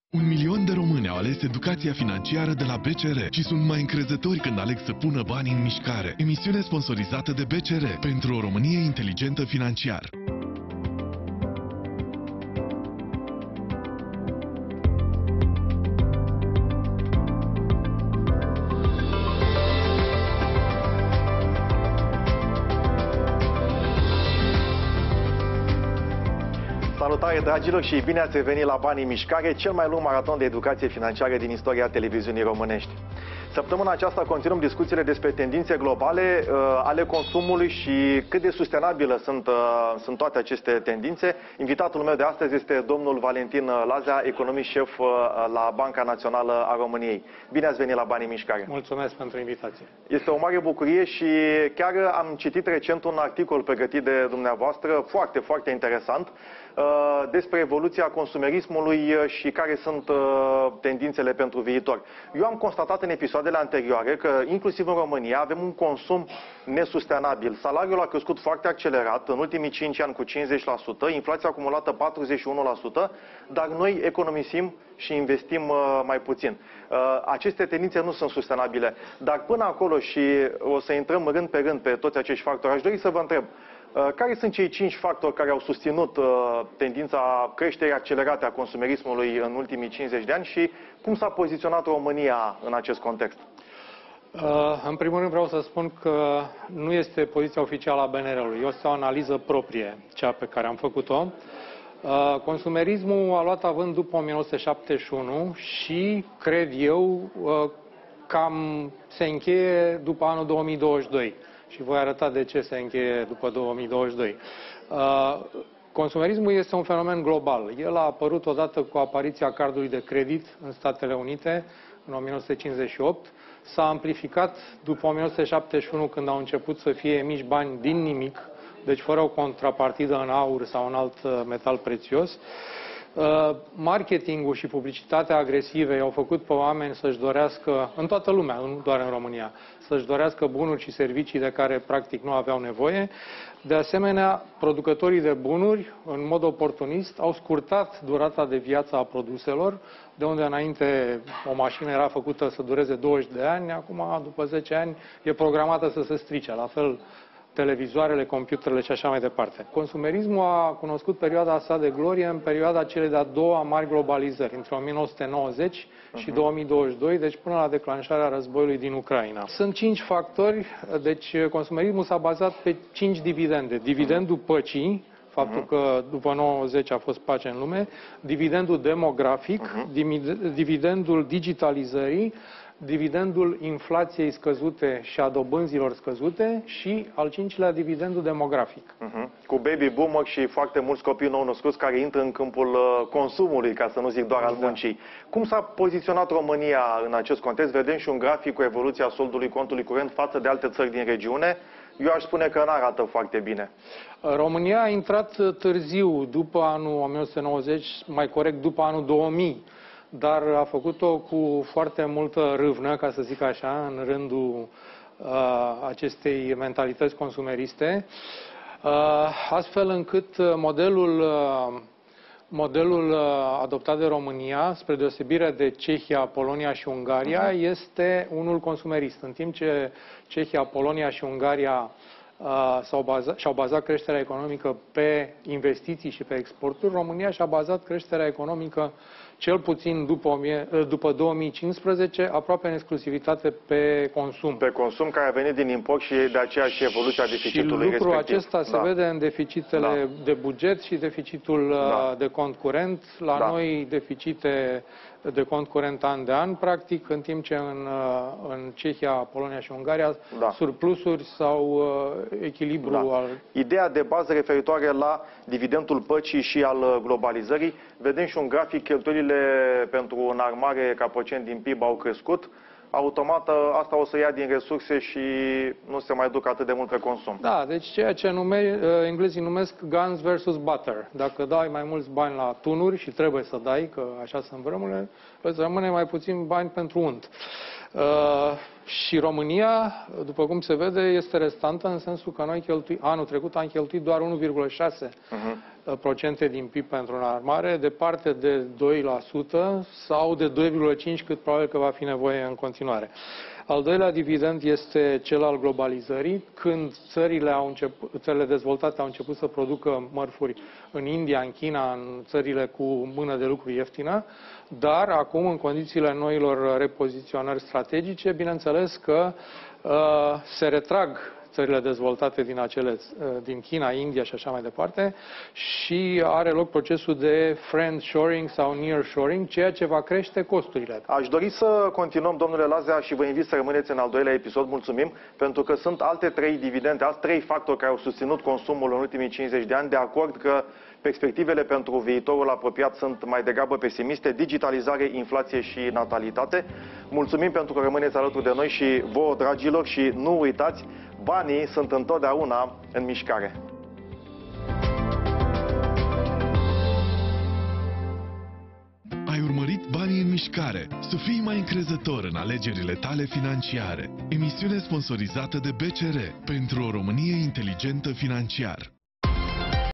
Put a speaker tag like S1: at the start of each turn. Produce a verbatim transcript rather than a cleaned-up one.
S1: Un milion de români au ales educația financiară de la B C R și sunt mai încrezători când aleg să pună banii în mișcare. Emisiune sponsorizată de B C R pentru o Românie inteligentă financiar.
S2: Salutare, dragilor, și bine ați revenit la Banii în Mișcare, cel mai lung maraton de educație financiară din istoria televiziunii românești. Săptămâna aceasta continuăm discuțiile despre tendințe globale uh, ale consumului și cât de sustenabilă sunt, uh, sunt toate aceste tendințe. Invitatul meu de astăzi este domnul Valentin Lazea, economist șef uh, la Banca Națională a României. Bine ați venit la Banii în Mișcare.
S3: Mulțumesc pentru invitație.
S2: Este o mare bucurie și chiar am citit recent un articol pregătit de dumneavoastră, foarte, foarte interesant, despre evoluția consumerismului și care sunt tendințele pentru viitor. Eu am constatat în episoadele anterioare că, inclusiv în România, avem un consum nesustenabil. Salariul a crescut foarte accelerat, în ultimii cinci ani cu cincizeci la sută, inflația acumulată patruzeci și unu la sută, dar noi economisim și investim mai puțin. Aceste tendințe nu sunt sustenabile. Dar până acolo, și o să intrăm rând pe rând pe toți acești factori, aș dori să vă întreb, care sunt cei cinci factori care au susținut uh, tendința creșterii accelerate a consumerismului în ultimii cincizeci de ani și cum s-a poziționat România în acest context?
S3: Uh, în primul rând vreau să spun că nu este poziția oficială a B N R-ului. Este o analiză proprie, cea pe care am făcut-o. Uh, consumerismul a luat având după o mie nouă sute șaptezeci și unu și, cred eu, uh, cam se încheie după anul două mii douăzeci și doi. Și voi arăta de ce se încheie după două mii douăzeci și doi. Uh, consumerismul este un fenomen global. El a apărut odată cu apariția cardului de credit în Statele Unite, în o mie nouă sute cincizeci și opt. S-a amplificat după o mie nouă sute șaptezeci și unu, când au început să fie emiși bani din nimic, deci fără o contrapartidă în aur sau în alt metal prețios. Uh, marketingul și publicitatea agresive i-au făcut pe oameni să-și dorească, în toată lumea, nu doar în România, să-și dorească bunuri și servicii de care practic nu aveau nevoie. De asemenea, producătorii de bunuri, în mod oportunist, au scurtat durata de viață a produselor, de unde înainte o mașină era făcută să dureze douăzeci de ani, acum, după zece ani, e programată să se strice. La fel, televizoarele, computerele și așa mai departe. Consumerismul a cunoscut perioada sa de glorie în perioada celei de-a doua mari globalizări, între o mie nouă sute nouăzeci și două mii douăzeci și doi, deci până la declanșarea războiului din Ucraina. Sunt cinci factori, deci consumerismul s-a bazat pe cinci dividende. Dividendul păcii, faptul că după nouăzeci a fost pace în lume, dividendul demografic, dividendul digitalizării, dividendul inflației scăzute și a dobânzilor scăzute și, al cincilea, dividendul demografic. Uh-huh. Cu baby boomer și foarte mulți copii nou născuți care intră în câmpul uh, consumului, ca să nu zic doar al muncii. Da. Cum s-a poziționat România în acest context? Vedem și un grafic cu evoluția soldului contului curent față de alte țări din regiune. Eu aș spune că nu arată foarte bine. România a intrat târziu, după anul o mie nouă sute nouăzeci, mai corect după anul două mii. Dar a făcut-o cu foarte multă râvnă, ca să zic așa, în rândul uh, acestei mentalități consumeriste, uh, astfel încât modelul, uh, modelul uh, adoptat de România, spre deosebire de Cehia, Polonia și Ungaria, uh-huh. este unul consumerist. În timp ce Cehia, Polonia și Ungaria uh, și-au bazat, și-au bazat creșterea economică pe investiții și pe exporturi, România și-a bazat creșterea economică cel puțin după, după două mii cincisprezece, aproape în exclusivitate pe consum. Pe consum, care a venit din import și de aceea și evoluția deficitului respectiv. Și lucrul acesta se da. vede în deficitele da. de buget și deficitul da. de cont curent. La da. noi deficite de cont curent an de an, practic, în timp ce în, în Cehia, Polonia și Ungaria da. surplusuri sau echilibru da. al... Ideea de bază referitoare la dividendul păcii și al globalizării, vedem și un grafic, cheltuielile pentru înarmare ca procent din P I B au crescut. Automat asta o să ia din resurse și nu se mai duc atât de mult pe consum. Da, deci ceea ce nume, englezii numesc guns versus butter. Dacă dai mai mulți bani la tunuri, și trebuie să dai, că așa sunt vremurile, îți rămâne mai puțin bani pentru unt. Uh, și România, după cum se vede, este restantă în sensul că noi cheltui, anul trecut am cheltuit doar unu virgulă șase procente din P I B pentru înarmare, departe de doi la sută sau de doi virgulă cinci la sută, cât probabil că va fi nevoie în continuare. Al doilea dividend este cel al globalizării, când țările, au început, țările dezvoltate au început să producă mărfuri în India, în China, în țările cu mână de lucru ieftină, dar acum, în condițiile noilor repoziționări strategice, bineînțeles că uh, se retrag țările dezvoltate din, acele, din China, India și așa mai departe, și are loc procesul de friendshoring sau nearshoring, ceea ce va crește costurile.
S2: Aș dori să continuăm, domnule Lazea, și vă invit să rămâneți în al doilea episod, mulțumim, pentru că sunt alte trei dividende, alți trei factori care au susținut consumul în ultimii cincizeci de ani, de acord că perspectivele pentru viitorul apropiat sunt mai degrabă pesimiste: digitalizare, inflație și natalitate. Mulțumim pentru că rămâneți alături de noi și vouă, dragilor, și nu uitați, banii sunt întotdeauna în mișcare.
S1: Ai urmărit Banii în mișcare. Să fii mai încrezător în alegerile tale financiare. Emisiune sponsorizată de B C R pentru o Românie inteligentă financiar.